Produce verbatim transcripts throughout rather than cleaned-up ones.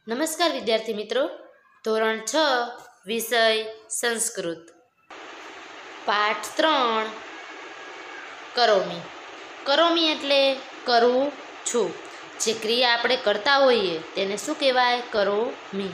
નમસ્કાર વિદ્યાર્થી મિત્રો, ધોરણ છ વિષય સંસ્કૃત, પાઠ ત્રણ કરોમી. કરોમી એટલે કરું છું. જે ક્રિયા આપણે કરતા હોઈએ તેને શું કહેવાય? કરોમી.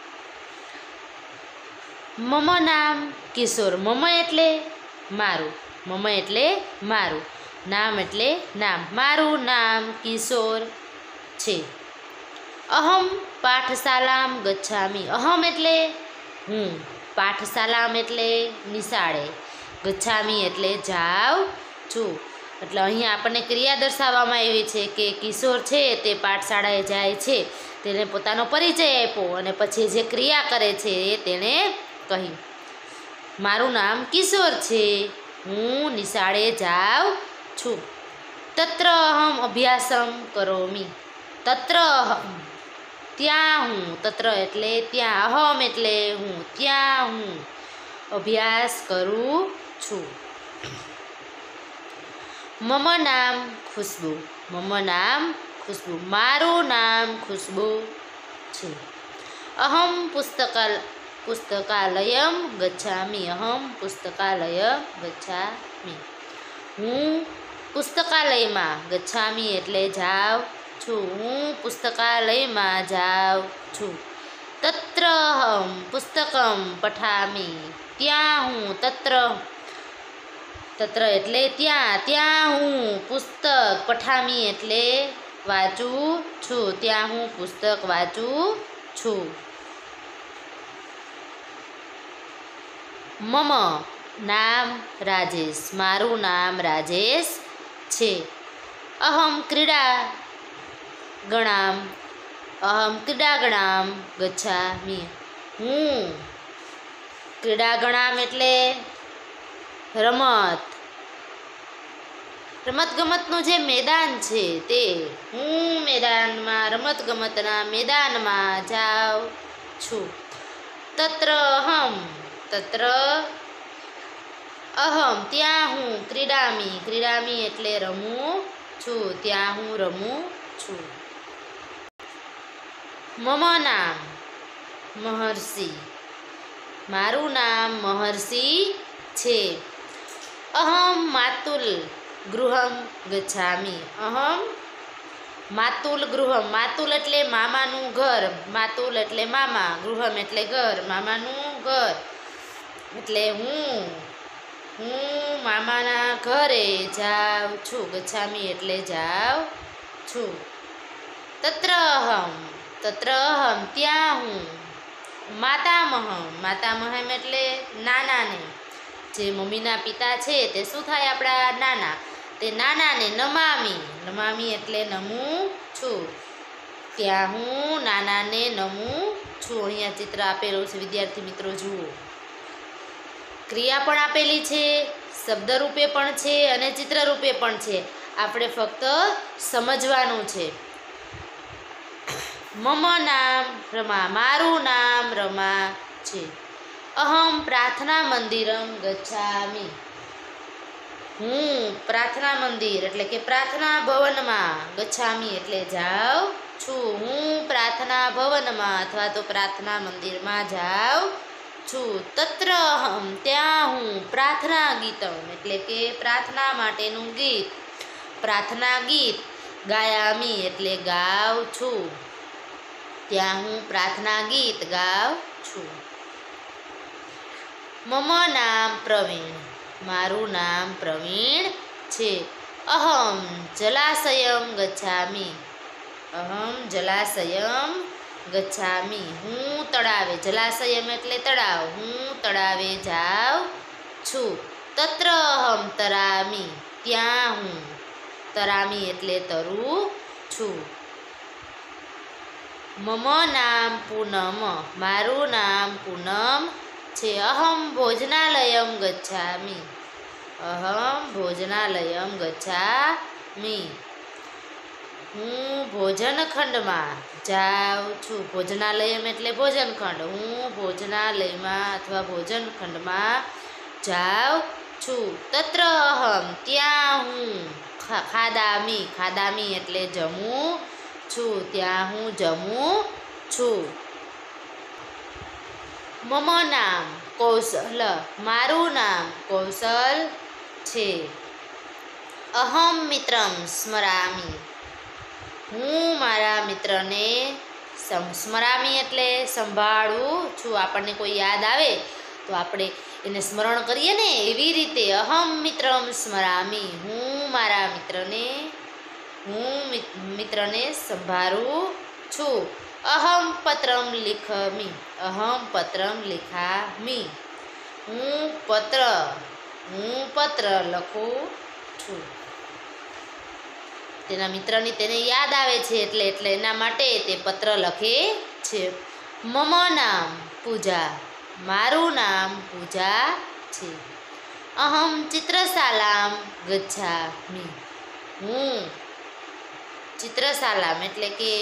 મમ નામ કિશોર. મમ એટલે મારું. મમ એટલે મારું. નામ એટલે નામ. મારું નામ કિશોર છે. અહમ પાઠશાલામ ગચ્છામી. અહમ એટલે હું. પાઠશાલામ એટલે નિશાળે. ગચ્છામી એટલે જાઉં છું. એટલે અહીંયા આપણને ક્રિયા દર્શાવવામાં આવી છે કે કિશોર છે તે પાઠશાળાએ જાય છે. તેને પોતાનો પરિચય આપ્યો અને પછી જે ક્રિયા કરે છે એ તેણે કહ્યું. મારું નામ કિશોર છે, હું નિશાળે જાઉં છું. તત્ર અહમ અભ્યાસમ કરોમી. તત્ર અહમ ત્યાં હું. તત્ર એટલે ત્યાં. અહમ એટલે હું. ત્યાં હું અભ્યાસ કરું છું. મમ નામ ખુશ્બુ. મમ નામ ખુશ્બુ. મારું નામ ખુશ્બુ છે. અહમ પુસ્તકાલ પુસ્તકાલયમ ગચ્છામી. અહમ પુસ્તકાલય ગચ્છામી. હું પુસ્તકાલયમાં. ગચ્છામી એટલે જાઉં છું. હું પુસ્તકાલયમાં જાઉં છું. તત્ર અહમ પુસ્તકમ પઠામી. ત્યાં હું. તત્ર તત્ર એટલે ત્યાં. ત્યાં હું પુસ્તક. પઠામી એટલે વાંચું છું. ત્યાં હું પુસ્તક વાંચું છું. મમ નામ રાજેશ. મારું નામ રાજેશ છે. અહમ ક્રીડા ગણામ. અહમ ક્રીડાગણામ ગચ્છામી. હું ક્રીડાગણામ એટલે રમત. રમતગમતનું જે મેદાન છે તે. હું મેદાનમાં રમતગમતના મેદાનમાં જાઉં છું. તત્ર અહમ. તત્ર અહમ ત્યાં હું. ક્રીડામી. ક્રીડામી એટલે રમું છું. ત્યાં હું રમું છું. મમ નામ મહર્ષિ. મારું નામ મહર્ષિ છે. અહમ માતુલ ગૃહમ ગચ્છામી. અહમ માતુલ ગૃહમ. માતુલ એટલે મામાનું ઘર. માતુલ એટલે મામા. ગૃહમ એટલે ઘર. મામાનું ઘર એટલે હું. હું મામાના ઘરે જાઉં છું. ગચ્છામી એટલે જાઉં છું. તત્ર અહમ. તત્ર અહમ ત્યાં હું. માતામહમ. માતામહમ એટલે નાનાને. જે મમ્મીના પિતા છે તે શું થાય? આપણા નાના. તે નાનાને નમામી. નમામી એટલે નમું છું. ત્યાં હું નાનાને નમું છું. અહીંયા ચિત્ર આપેલું છે વિદ્યાર્થી મિત્રો, જુઓ. ક્રિયા પણ આપેલી છે, શબ્દ રૂપે પણ છે અને ચિત્ર રૂપે પણ છે. આપણે ફક્ત સમજવાનું છે. મમ નામ રમા. મારું નામ રમા છે. અહમ પ્રાર્થના મંદિરમ ગચ્છામી. હું પ્રાર્થના મંદિર એટલે કે પ્રાર્થના ભવનમાં. ગચ્છામી એટલે જાઉં છું. હું પ્રાર્થના ભવનમાં અથવા તો પ્રાર્થના મંદિરમાં જાઉં છું. તત્ર અહમ ત્યાં હું. પ્રાર્થના ગીતમ એટલે કે પ્રાર્થના માટેનું ગીત. પ્રાર્થના ગીત ગાયામી એટલે ગાઉં છું. ત્યાં હું પ્રાર્થના ગીત ગાઉં છું. મમ નામ પ્રવીણ. મારું નામ પ્રવીણ છે. અહમ જલાશયમ ગચ્છામી. અહમ જલાશયમ ગચ્છામી. હું તળાવે. જલાશયમ એટલે તળાવ. હું તળાવે જાઉં છું. તત્ર અહમ તરામી. ત્યાં હું. તરામી એટલે તરું છું. મમ નામ પૂનમ. મારું નામ પૂનમ છે. અહમ ભોજનાલયમ ગચ્છામી. અહમ ભોજનાલયમ ગચ્છામી. હું ભોજનખંડમાં જાઉં છું. ભોજનાલયમ એટલે ભોજનખંડ. હું ભોજનાલયમાં અથવા ભોજનખંડમાં જાઉં છું. તત્ર અહમ ત્યાં હું. ખાદામી. ખાદામી એટલે જમું છું. ત્યાં હું જમું છું. મમ નામ કૌશલ, મારું નામ કૌશલ છે. અહમ મિત્રમ સ્મરામી, હું મારા મિત્રને સ્મરામી એટલે સંભાળું છું. આપણને કોઈ યાદ આવે તો આપણે એને સ્મરણ કરીએ ને, એવી રીતે અહમ મિત્રમ સ્મરામી, હું મારા મિત્રને હું મિત્રને સંભાળું છું. અહમ પત્રમ લિખમી, અહમ પત્રમ લિખામી, હું પત્ર હું પત્ર લખું છું. તેના મિત્રની તેને યાદ આવે છે એટલે એટલે એના માટે તે પત્ર લખે છે. મમ નામ પૂજા, મારું નામ પૂજા છે. અહમ ચિત્રશાલામ ગચ્છામિ, હું ચિત્રશાલામ એટલે કે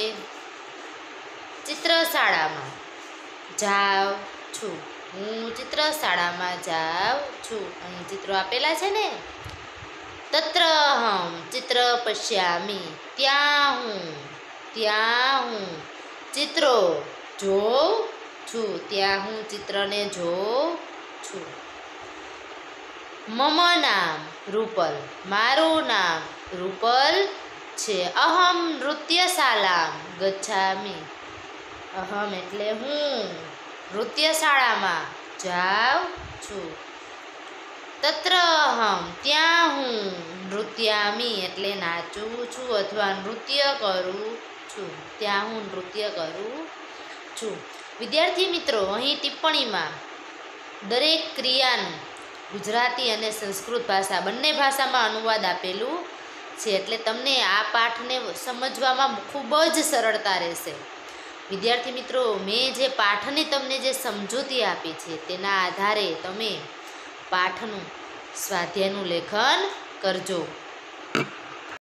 ચિત્રશાળામાં જાઉં છું. હું ચિત્રશાળામાં જાઉં છું. અહીં ચિત્રો આપેલા છે ને. તત્ર અહમ ચિત્ર પશ્યામી, ત્યાં હું ત્યાં હું ચિત્રો જોઉં છું. ત્યાં હું ચિત્રને જોઉં છું. મમ નામ રૂપલ, મારું નામ રૂપલ છે. અહમ નૃત્યશાલામ ગચ્છામી, અહમ એટલે હું નૃત્યશાળામાં જાઉં છું. તત્ર અહમ ત્યાં હું નૃત્યામી એટલે નાચું છું અથવા નૃત્ય કરું છું. ત્યાં હું નૃત્ય કરું છું. વિદ્યાર્થી મિત્રો, અહીં ટિપ્પણીમાં દરેક ક્રિયાનું ગુજરાતી અને સંસ્કૃત ભાષા બંને ભાષામાં અનુવાદ આપેલું છે, એટલે તમને આ પાઠને સમજવામાં ખૂબ જ સરળતા રહેશે. વિદ્યાર્થી મિત્રો, મેં જે પાઠની તમને જે સમજૂતી આપી છે તેના આધારે તમે પાઠનું સ્વાધ્યાયનું લેખન કરજો.